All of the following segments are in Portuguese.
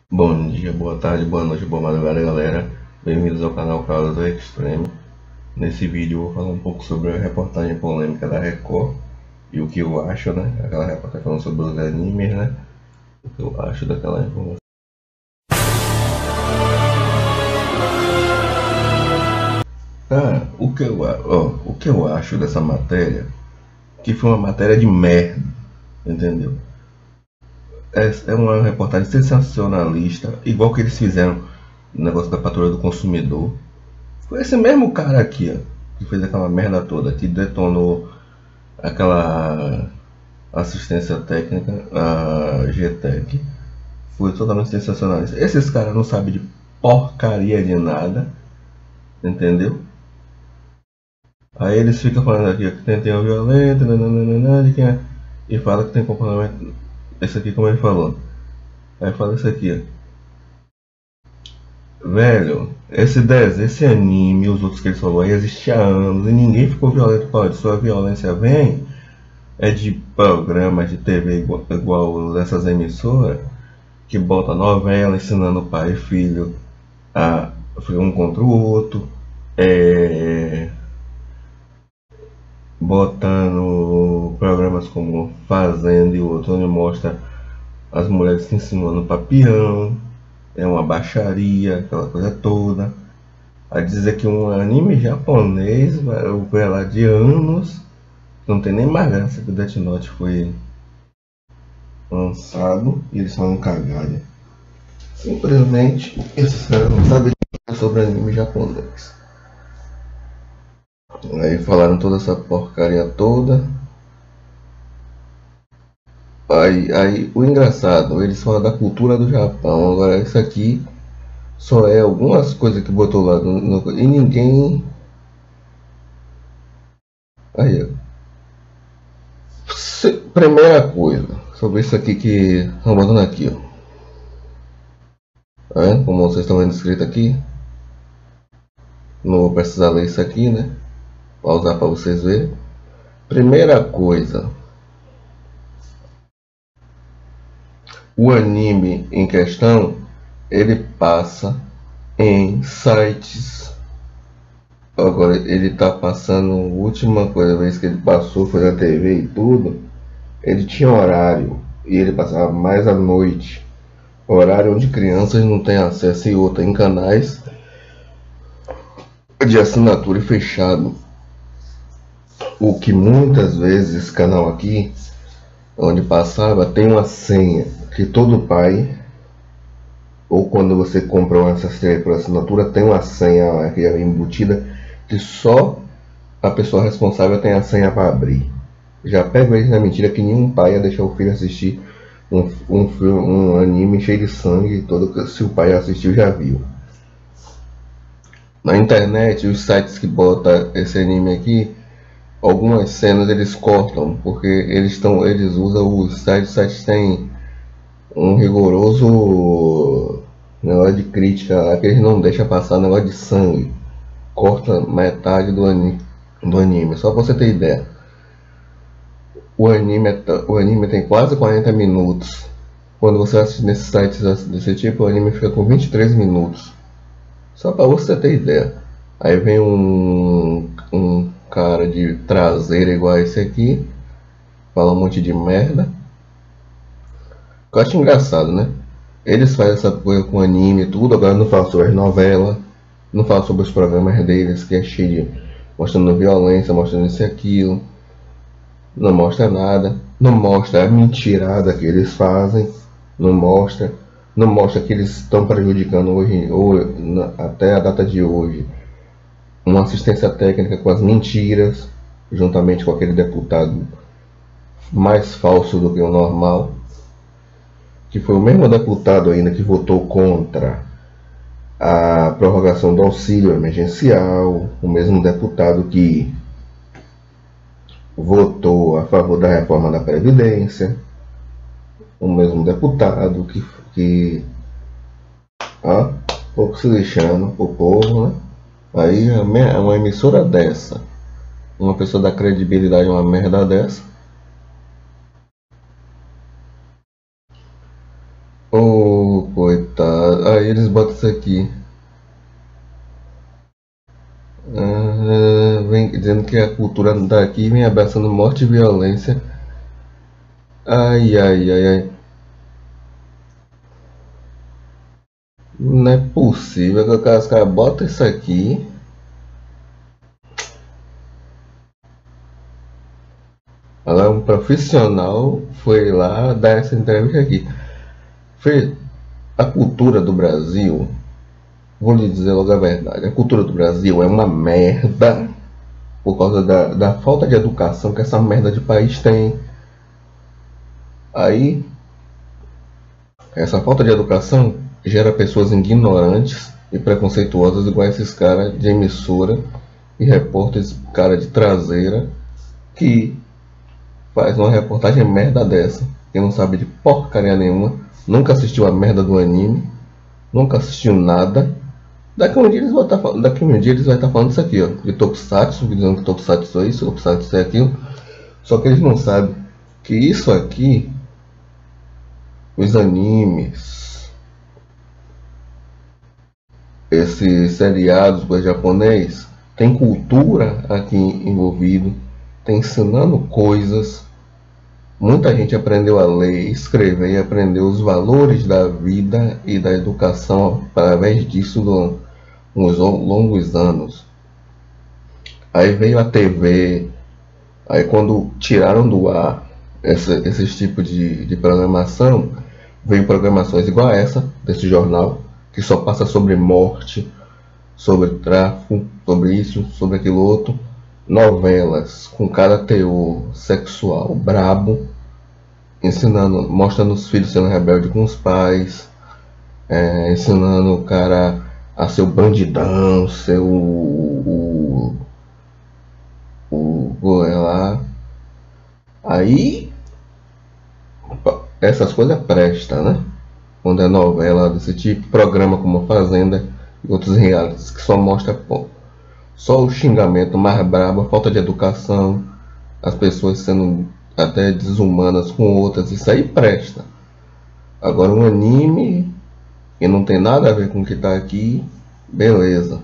Bom dia, boa tarde, boa noite, boa madrugada, galera. Bem-vindos ao canal Causas Extreme. Nesse vídeo eu vou falar um pouco sobre a reportagem polêmica da Record e o que eu acho, né? Aquela reportagem falando sobre os animes, né? O que eu acho daquela informação. Cara, o que eu acho dessa matéria, que foi uma matéria de merda, entendeu? É uma reportagem sensacionalista, igual que eles fizeram no negócio da patrulha do consumidor. Foi esse mesmo cara aqui, ó, que fez aquela merda toda, que detonou aquela assistência técnica, a GTEC. Foi totalmente sensacionalista. Esses caras não sabem de porcaria de nada, entendeu? Aí eles ficam falando aqui que tem tema violento, nananana, de quem é, e fala que tem comportamento. Esse aqui, como ele falou. Aí fala isso aqui, ó. Velho, esse anime, os outros que ele falou aí, existia há anos e ninguém ficou violento por isso. Sua violência vem é de programas de TV igual dessas emissoras que bota novela ensinando pai e filho a um contra o outro, é, botando programas como Fazenda e outros onde mostra as mulheres se ensinando papião, é uma baixaria, aquela coisa toda. A dizer que um anime japonês vai lá de anos, não tem nem mais graça que o Death Note foi lançado e eles falam cagada. Simplesmente esses caras não sabem sobre anime japonês. Aí falaram toda essa porcaria toda. Aí o engraçado, eles falam da cultura do Japão. Agora isso aqui só é algumas coisas que botou lá e ninguém. Aí, ó. Primeira coisa, sobre isso aqui que estão botando aqui, ó. Tá vendo? Como vocês estão vendo escrito aqui. Não vou precisar ler isso aqui, né? Pausar para vocês verem. Primeira coisa, o anime em questão, ele passa em sites. Agora ele tá passando, a última coisa vez que ele passou foi na TV e tudo. Ele tinha horário e ele passava mais à noite. Horário onde crianças não têm acesso e outra em canais de assinatura e fechado. O que muitas vezes canal aqui onde passava tem uma senha que todo pai, ou quando você compra uma assinatura por assinatura, tem uma senha que é embutida que só a pessoa responsável tem a senha para abrir. Já pego eles na mentira que nenhum pai ia deixar o filho assistir um anime cheio de sangue todo, se o pai assistiu já viu. Na internet, os sites que botam esse anime aqui, algumas cenas eles cortam, porque eles usam os sites têm um rigoroso negócio de crítica lá que eles não deixam passar negócio de sangue. Corta metade do anime, só pra você ter ideia. O anime tem quase 40 minutos. Quando você assiste nesses sites desse tipo, o anime fica com 23 minutos. Só pra você ter ideia. Aí vem um cara de traseira igual esse aqui, fala um monte de merda. Eu acho engraçado, né? Eles fazem essa coisa com anime e tudo, agora não falam sobre as novelas, não falam sobre os programas deles, que é cheio de mostrando violência, mostrando isso e aquilo. Não mostra nada, não mostra a mentirada que eles fazem, não mostra que eles estão prejudicando hoje, até a data de hoje, uma assistência técnica com as mentiras, juntamente com aquele deputado mais falso do que o normal, que foi o mesmo deputado ainda que votou contra a prorrogação do auxílio emergencial, o mesmo deputado que votou a favor da reforma da Previdência, o mesmo deputado que pouco se lixando pro povo, né? Aí uma emissora dessa, uma pessoa da credibilidade, uma merda dessa. coitado. Aí eles botam isso aqui. Vem dizendo que a cultura daqui vem abraçando morte e violência. Ai, ai, ai, ai. Não é possível que os caras botam isso aqui. Ela, um profissional, foi lá dar essa entrevista aqui. Fê, a cultura do Brasil, vou lhe dizer logo a verdade, a cultura do Brasil é uma merda por causa da falta de educação que essa merda de país tem. Aí, essa falta de educação gera pessoas ignorantes e preconceituosas igual esses caras de emissora e repórteres cara de traseira que faz uma reportagem merda dessa, que não sabe de porcaria nenhuma, nunca assistiu a merda do anime, nunca assistiu nada. Daqui um dia eles vão estar falando isso aqui, ó, de Tokusatsu, dizendo que Tokusatsu é isso, Tokusatsu é aquilo. Só que eles não sabem que isso aqui, os animes, esses seriados do japonês, tem cultura aqui envolvido, tem ensinando coisas. Muita gente aprendeu a ler, escrever e aprendeu os valores da vida e da educação através disso nos longos anos. Aí veio a TV, aí quando tiraram do ar esses tipos de programação, veio programações igual a essa, desse jornal, que só passa sobre morte, sobre tráfico, sobre isso, sobre aquilo outro. Novelas com cada teor sexual brabo, ensinando, mostrando os filhos sendo rebelde com os pais, ensinando o cara a ser o bandidão, ser o lá. Aí essas coisas prestam, né? Quando é novela desse tipo, programa como a Fazenda e outros realities que só mostra só o xingamento mais brabo, a falta de educação, as pessoas sendo até desumanas com outras, isso aí presta. Agora um anime que não tem nada a ver com o que tá aqui, beleza.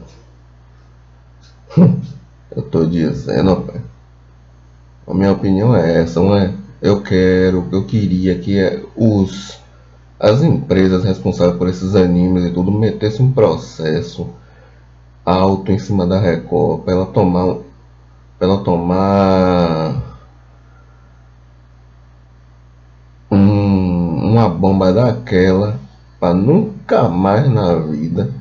Eu tô dizendo, pai. A minha opinião é essa, não é? Eu queria que as empresas responsáveis por esses animes e tudo metessem um processo alto em cima da Record para ela tomar uma bomba daquela para nunca mais na vida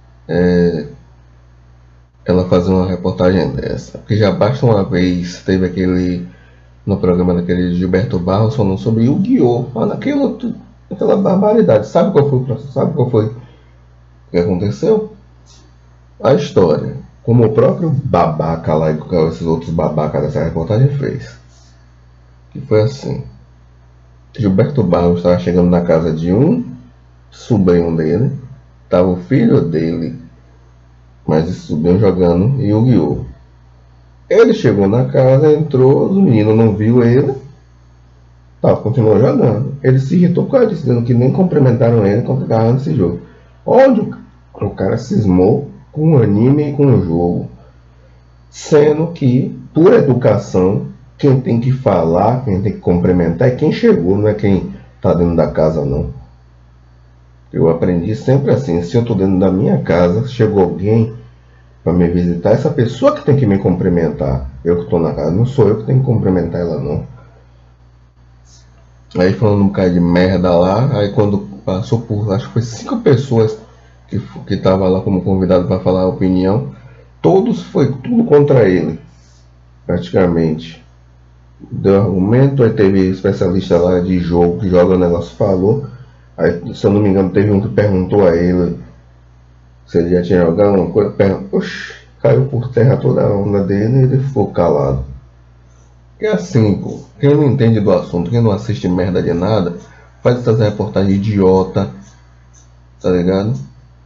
ela fazer uma reportagem dessa. Porque já basta uma vez, teve aquele no programa daquele Gilberto Barros falando sobre Yu-Gi-Oh! Mano, aquela barbaridade. Sabe qual foi o processo? Sabe qual foi o que aconteceu? A história, como o próprio babaca lá, e esses outros babacas dessa reportagem fez, que foi assim: Gilberto Barros estava chegando na casa de um sobrinho dele, estava o filho dele, mas esse sobrinho jogando Yu-Gi-Oh! Ele chegou na casa, entrou, os meninos não viu ele, continuou jogando. Ele se irritou com ele, dizendo que nem cumprimentaram ele quando ficava nesse jogo. Onde o cara cismou com o anime e com o jogo, sendo que, por educação, quem tem que falar, quem tem que cumprimentar é quem chegou, não é quem está dentro da casa, não. Eu aprendi sempre assim: se eu estou dentro da minha casa, chegou alguém para me visitar, essa pessoa que tem que me cumprimentar. Eu que estou na casa, não sou eu que tenho que cumprimentar ela, não. Aí falando um bocado de merda lá, aí quando passou por, acho que foi 5 pessoas que estavam lá como convidado para falar a opinião, foi tudo contra ele, praticamente. Deu argumento, aí teve especialista lá de jogo que joga o negócio, falou. Aí, se eu não me engano, teve um que perguntou a ele se ele já tinha jogado alguma coisa. Oxi, caiu por terra toda a onda dele e ele ficou calado. É assim, pô. Quem não entende do assunto, quem não assiste merda de nada, faz essas reportagens idiota, tá ligado?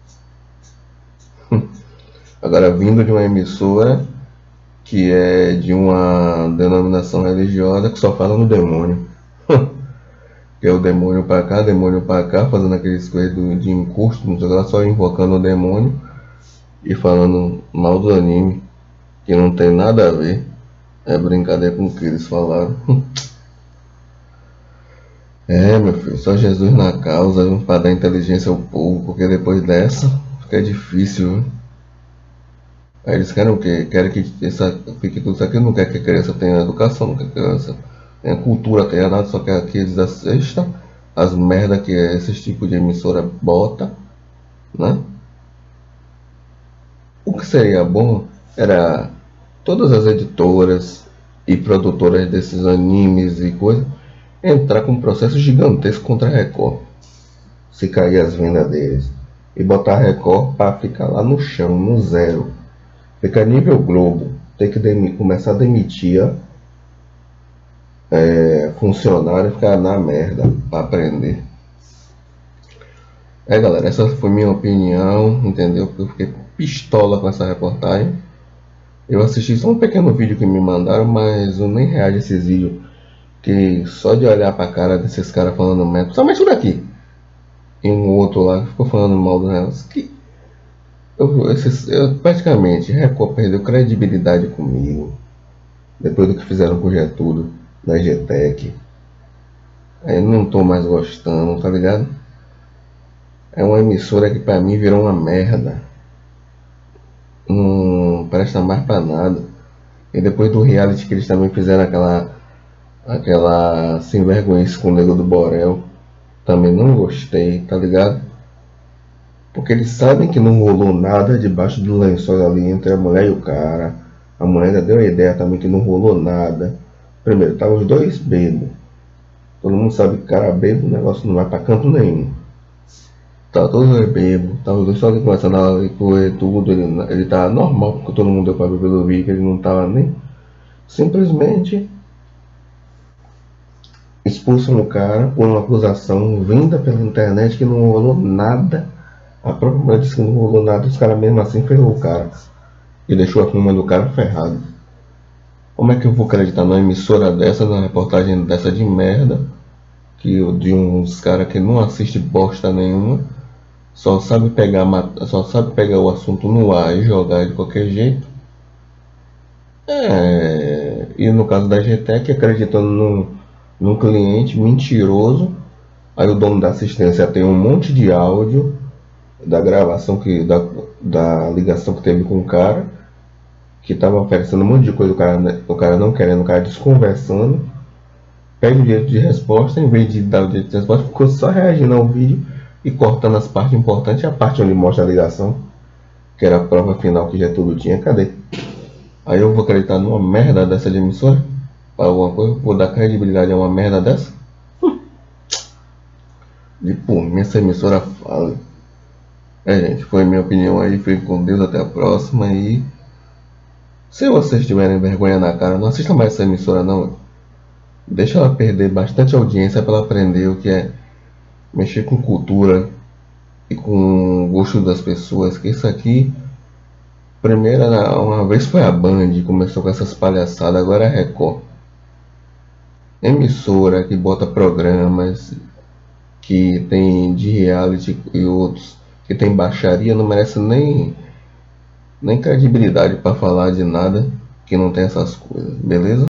Agora, vindo de uma emissora que é de uma denominação religiosa que só fala no demônio. Que é o demônio pra cá, fazendo aqueles coisas de encosto, não sei lá, só invocando o demônio e falando mal do anime, que não tem nada a ver. É brincadeira com o que eles falaram. É, meu filho, só Jesus na causa, viu, pra dar inteligência ao povo, porque depois dessa fica difícil, viu? Aí eles querem o quê? Querem que fique tudo isso aqui, não quer que a criança tenha educação, não quer que a criança tenha cultura, tenha nada, só quer que eles assistam as merda que esses tipos de emissora bota, né? O que seria bom era todas as editoras e produtoras desses animes e coisas entrar com um processo gigantesco contra a Record, se cair as vendas deles, e botar a Record para ficar lá no chão, no zero. Fica nível Globo, tem que começar a demitir funcionário e ficar na merda para aprender. É, galera, essa foi minha opinião, entendeu? Porque eu fiquei pistola com essa reportagem. Eu assisti só um pequeno vídeo que me mandaram, mas eu nem reajo a esses vídeos. Que só de olhar pra cara desses caras falando merda, principalmente por aqui. E um outro lá que ficou falando mal do negócio. Que praticamente, Record perdeu credibilidade comigo. Depois do que fizeram com o Getúlio, na GTEC. Aí eu não tô mais gostando, tá ligado? É uma emissora que pra mim virou uma merda. Não presta mais pra nada. E depois do reality que eles também fizeram aquela sem vergonha com o Nego do Borel, também não gostei, tá ligado? Porque eles sabem que não rolou nada debaixo do lençol ali entre a mulher e o cara. A mulher ainda deu a ideia também que não rolou nada. Primeiro, tá os dois bêbados. Todo mundo sabe que cara bêbado, o negócio não vai pra canto nenhum. Tá todo mundo bêbado, tá os dois só ali começando a correr tudo. Ele tá normal, porque todo mundo deu pra ver pelo vídeo que ele não tava nem. Simplesmente expulsam o cara por uma acusação vinda pela internet que não rolou nada. A própria mulher disse que não rolou nada, os caras mesmo assim ferrou o cara. E deixou a firma do cara ferrado. Como é que eu vou acreditar numa emissora dessa, numa reportagem dessa de merda, de uns caras que não assiste bosta nenhuma, só sabe pegar o assunto no ar e jogar de qualquer jeito. E no caso da GTEC, acreditando num cliente mentiroso, aí o dono da assistência tem um monte de áudio da gravação da ligação que teve com o cara, que estava oferecendo um monte de coisa, o cara não querendo, o cara desconversando, pede o direito de resposta, em vez de dar o direito de resposta, ficou só reagindo ao vídeo e cortando as partes importantes, a parte onde mostra a ligação, que era a prova final que Getúlio tinha. Cadê? Aí eu vou acreditar numa merda dessa de emissora? Para alguma coisa? Vou dar credibilidade a uma merda dessa? E por mim essa emissora fala. Gente, foi minha opinião aí, fique com Deus, até a próxima. E se vocês tiverem vergonha na cara, não assista mais essa emissora não. Deixa ela perder bastante audiência para ela aprender o que é mexer com cultura e com o gosto das pessoas. Que isso aqui, uma vez foi a Band, começou com essas palhaçadas, agora é a Record. Emissora que bota programas que tem de reality e outros que tem baixaria, não merece nem credibilidade para falar de nada que não tem essas coisas, beleza?